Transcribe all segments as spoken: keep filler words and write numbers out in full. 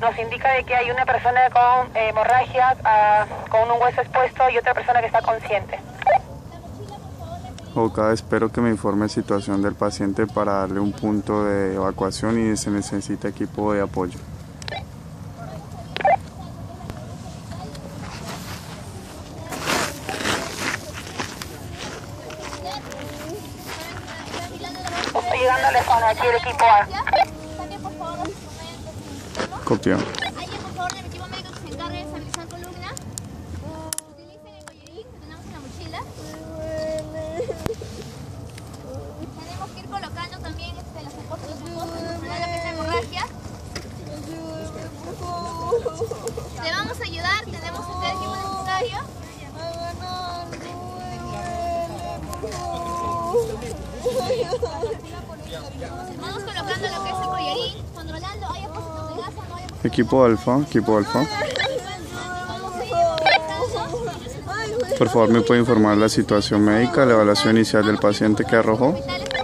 nos indica de que hay una persona con eh, hemorragia, uh, con un hueso expuesto y otra persona que está consciente. Ok, espero que me informe la situación del paciente para darle un punto de evacuación y se necesita equipo de apoyo. Estoy llegando a la zona, aquí el equipo A. Copiado. Alguien, por favor, del equipo médico que se encargue de estabilizar columna. Utilicen el collarín que tenemos en la mochila. Tenemos que ir colocando también este, las soportes de los ojos para controlar lo que es la hemorragia. Te vamos a ayudar, tenemos este equipo necesario. Vamos colocando lo que es el collarín, controlando, hay apósitos de gasa, no hay apósitos. Equipo Alfa, equipo Alfa. Por favor, ¿me puede informar la situación médica, la evaluación inicial del paciente que arrojó?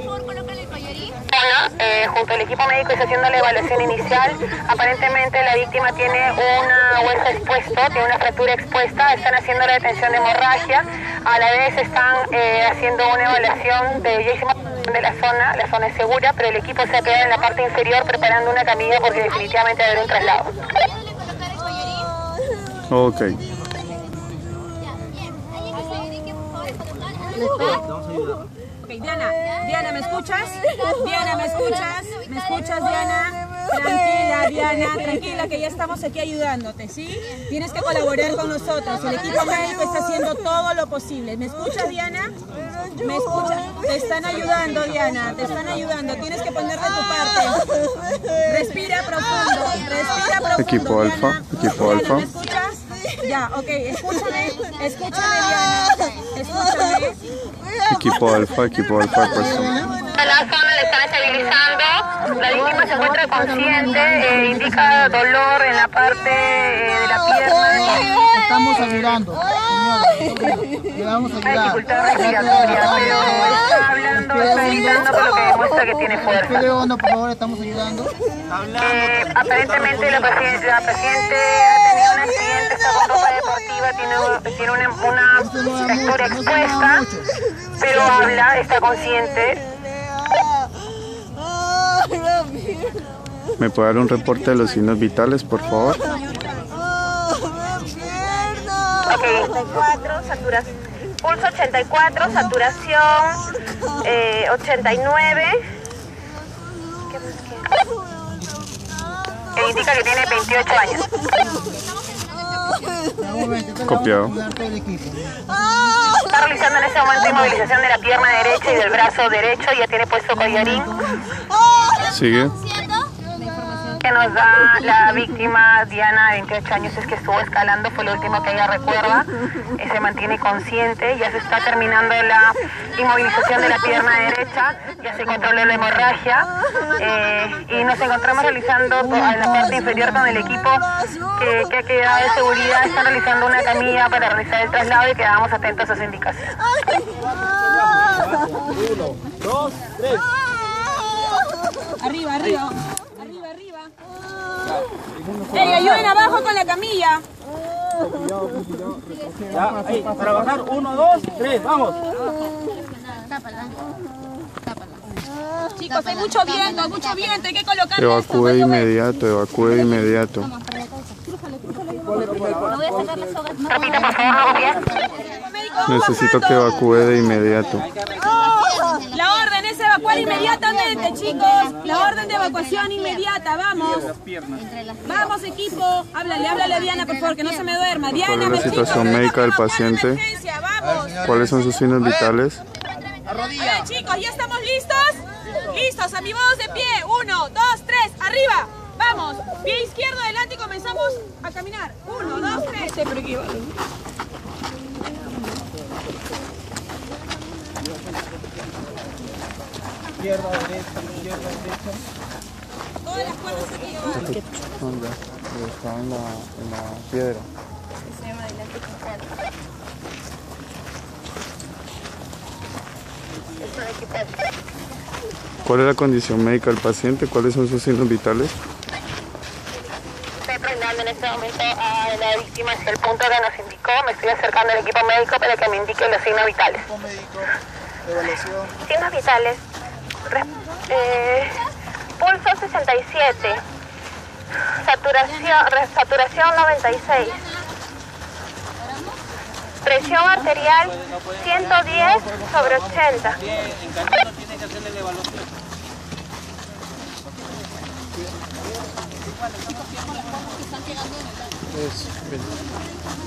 Eh, junto al equipo médico está haciendo la evaluación inicial. Aparentemente la víctima tiene una hueso expuesto, tiene una fractura expuesta. Están haciendo la detención de hemorragia. A la vez están eh, haciendo una evaluación de, ya hicimos de la zona. La zona es segura, pero el equipo se ha quedado en la parte inferior preparando una camilla porque definitivamente va a haber un traslado. Ok. Ok, Diana, Diana, ¿me escuchas? Diana, ¿me escuchas? ¿Me escuchas, Diana? Tranquila, Diana, tranquila, que ya estamos aquí ayudándote, ¿sí? Tienes que colaborar con nosotros. El equipo médico está haciendo todo lo posible. ¿Me escuchas, Diana? ¿Me escuchas? Te están ayudando, Diana, te están ayudando. Tienes que poner de tu parte. Respira profundo, respira profundo. Equipo Diana. Alfa, equipo Diana, Alfa. ¿me escuchas? Ya, ok, escúchame, escúchame, Diana, escúchame. Equipo Alfa, equipo Alfa, pues. A la zona le están estabilizando. La víctima se encuentra consciente, eh, indica dolor en la parte eh, de la pierna. Estamos ayudando, señora. Le vamos a Hay ayudar. dificultad respiratoria, pero está hablando, está gritando, por lo que demuestra que tiene fuerza. Respire hondo, por favor, estamos ayudando. Eh, aparentemente la paciente, la paciente ha tenido un accidente, está con ropa deportiva, tiene, tiene una, una fractura expuesta, pero habla, está consciente. ¿Me puede dar un reporte de los signos vitales, por favor? Ok, ochenta y cuatro, saturación, pulso ochenta y cuatro, saturación eh, ochenta y nueve. ¿Qué más quiere? Eh, indica que tiene veintiocho años. Copiado. Está realizando en este momento inmovilización de la pierna derecha y del brazo derecho, ya tiene puesto collarín. Sigue. Que nos da la víctima Diana, de veintiocho años, es que estuvo escalando, fue lo último que ella recuerda. Eh, se mantiene consciente, ya se está terminando la inmovilización de la pierna derecha, ya se controló la hemorragia eh, y nos encontramos realizando en la parte inferior con el equipo que, que ha quedado de seguridad. Están realizando una camilla para realizar el traslado y quedamos atentos a su indicación. Uno, dos, tres. Arriba, arriba. ¡Ey, ayuden abajo con la camilla! Ya, ahí, para bajar. Uno, dos, tres, vamos. Chicos, hay mucho viento, hay mucho viento, hay que colocar. Evacúe de inmediato, evacúe de inmediato. Repita, por favor, bien. Necesito que evacúe de inmediato. La orden es evacuar inmediatamente, chicos. La orden de evacuación inmediata, vamos. Vamos, equipo. Háblale, háblale a Diana, por favor, que no se me duerma. Diana, ¿Cuál es la me situación chicos, médica del vamos a evacuar de paciente? emergencia, vamos. ¿Cuáles son sus signos vitales? Vale, chicos, ¿ya estamos listos? Listos, a mi voz de pie. Uno, dos, tres, arriba. Vamos, pie izquierdo adelante y comenzamos a caminar. Uno, dos, tres. Sí, pero aquí va. Izquierda, derecha, izquierda, derecha. Todas las cuerdas aquí abajo. ¿Dónde? Estaba en la, en la piedra. ¿Cuál es la condición médica del paciente? ¿Cuáles son sus signos vitales? Se estoy trasladando en este momento a la víctima hacia el punto que nos indicó. Me estoy acercando al equipo médico para que me indique los signos vitales. Equipo médico, evaluación. Signos vitales. Res- eh, pulso sesenta y siete. Saturación, re- saturación noventa y seis. Presión arterial ciento diez sobre ochenta. Bien, en camino tiene que hacerle la evaluación. Es, bien.